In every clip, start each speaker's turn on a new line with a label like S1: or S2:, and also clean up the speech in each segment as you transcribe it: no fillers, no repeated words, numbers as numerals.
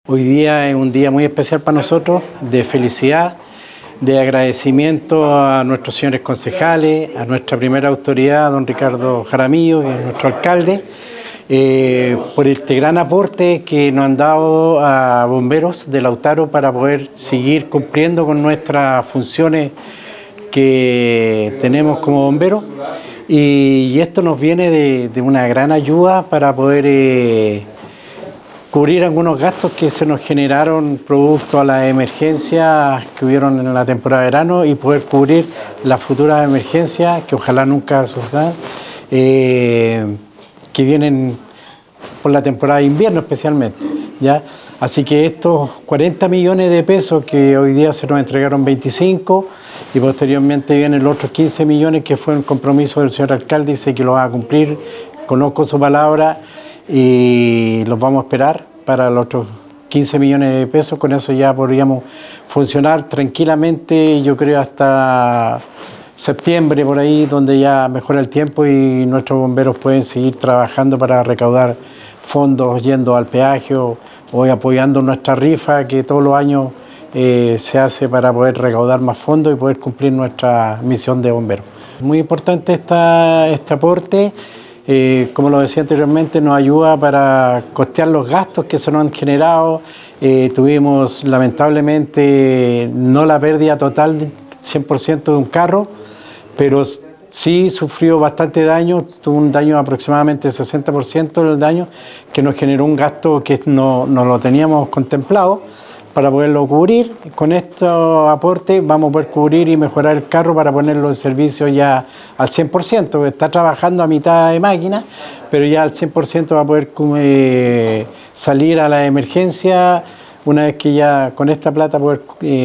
S1: Hoy día es un día muy especial para nosotros, de felicidad, de agradecimiento a nuestros señores concejales, a nuestra primera autoridad, don Ricardo Jaramillo, que es nuestro alcalde, por este gran aporte que nos han dado a bomberos de Lautaro para poder seguir cumpliendo con nuestras funciones que tenemos como bomberos. Y esto nos viene de una gran ayuda para poder cubrir algunos gastos que se nos generaron producto a las emergencias que hubieron en la temporada de verano y poder cubrir las futuras emergencias que ojalá nunca sucedan, que vienen por la temporada de invierno especialmente, ¿ya? Así que estos 40 millones de pesos que hoy día se nos entregaron 25 y posteriormente vienen los otros 15 millones que fue un compromiso del señor alcalde y sé que lo va a cumplir, conozco su palabra y los vamos a esperar para los otros 15 millones de pesos. Con eso ya podríamos funcionar tranquilamente, yo creo hasta septiembre por ahí, donde ya mejora el tiempo y nuestros bomberos pueden seguir trabajando para recaudar fondos yendo al peaje o apoyando nuestra rifa que todos los años se hace para poder recaudar más fondos y poder cumplir nuestra misión de bomberos. Muy importante este aporte. Como lo decía anteriormente, nos ayuda para costear los gastos que se nos han generado. Tuvimos lamentablemente no la pérdida total 100% de un carro, pero sí sufrió bastante daño, tuvo un daño aproximadamente 60% del daño, que nos generó un gasto que no lo teníamos contemplado para poderlo cubrir. Con estos aportes vamos a poder cubrir y mejorar el carro para ponerlo en servicio ya al 100%. Está trabajando a mitad de máquina, pero ya al 100% va a poder salir a la emergencia una vez que ya con esta plata poder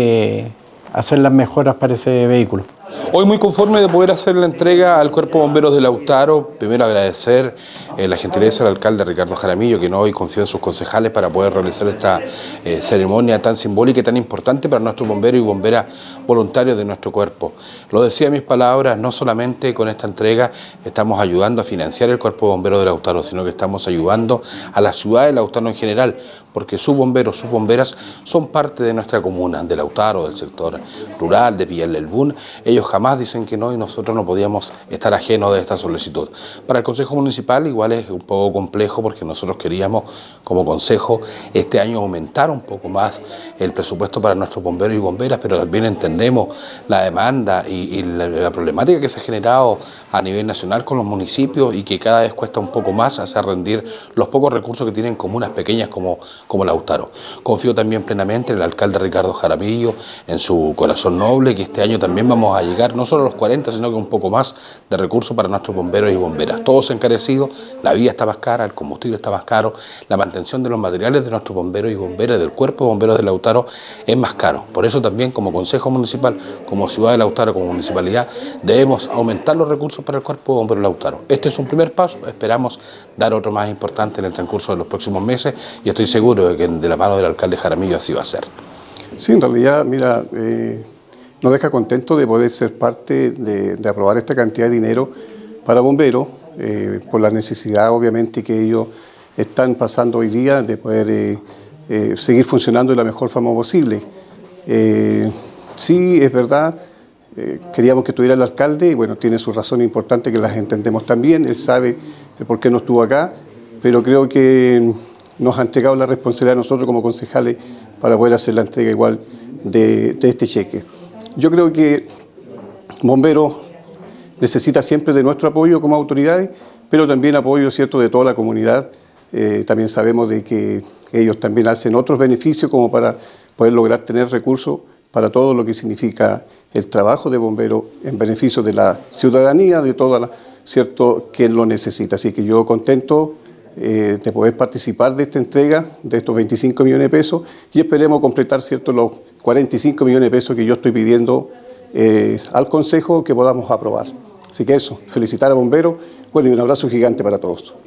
S1: hacer las mejoras para ese vehículo.
S2: Hoy muy conforme de poder hacer la entrega al Cuerpo de Bomberos de Lautaro. Primero agradecer la gentileza del alcalde Ricardo Jaramillo, que hoy confió en sus concejales para poder realizar esta ceremonia tan simbólica y tan importante para nuestros bomberos y bomberas voluntarios de nuestro cuerpo. Lo decía en mis palabras, no solamente con esta entrega estamos ayudando a financiar el Cuerpo de Bomberos de Lautaro, sino que estamos ayudando a la ciudad de Lautaro en general, porque sus bomberos, sus bomberas son parte de nuestra comuna, de Lautaro, del sector rural, de Villar del Bún. Ellos jamás dicen que no y nosotros no podíamos estar ajenos de esta solicitud. Para el Consejo Municipal igual es un poco complejo porque nosotros queríamos como Consejo este año aumentar un poco más el presupuesto para nuestros bomberos y bomberas, pero también entendemos la demanda y la problemática que se ha generado a nivel nacional con los municipios y que cada vez cuesta un poco más hacer rendir los pocos recursos que tienen comunas pequeñas como Lautaro. Confío también plenamente en el alcalde Ricardo Jaramillo, en su corazón noble, que este año también vamos a llegar no solo a los 40, sino que un poco más de recursos para nuestros bomberos y bomberas. Todo se ha encarecido, la vía está más cara, el combustible está más caro, la mantención de los materiales de nuestros bomberos y bomberas, del Cuerpo de Bomberos de Lautaro, es más caro. Por eso también como Consejo Municipal, como Ciudad de Lautaro, como Municipalidad, debemos aumentar los recursos para el Cuerpo de Bomberos de Lautaro. Este es un primer paso, esperamos dar otro más importante en el transcurso de los próximos meses y estoy seguro de que de la mano del alcalde Jaramillo así va a ser.
S3: Sí, en realidad, mira, nos deja contento de poder ser parte de aprobar esta cantidad de dinero para bomberos, por la necesidad obviamente que ellos están pasando hoy día de poder seguir funcionando de la mejor forma posible. Sí, es verdad, queríamos que estuviera el alcalde y bueno, tiene su razón importante que las entendemos también, él sabe el por qué no estuvo acá, pero creo que nos ha entregado la responsabilidad a nosotros como concejales para poder hacer la entrega igual de este cheque. Yo creo que Bomberos necesita siempre de nuestro apoyo como autoridades, pero también apoyo, ¿cierto?, de toda la comunidad. También sabemos de que ellos también hacen otros beneficios como para poder lograr tener recursos para todo lo que significa el trabajo de bomberos en beneficio de la ciudadanía, de toda ¿cierto?, quien lo necesita. Así que yo contento de poder participar de esta entrega de estos 25 millones de pesos y esperemos completar, ¿cierto?, los 45 millones de pesos que yo estoy pidiendo al Consejo que podamos aprobar. Así que eso, felicitar a bomberos, bueno, y un abrazo gigante para todos.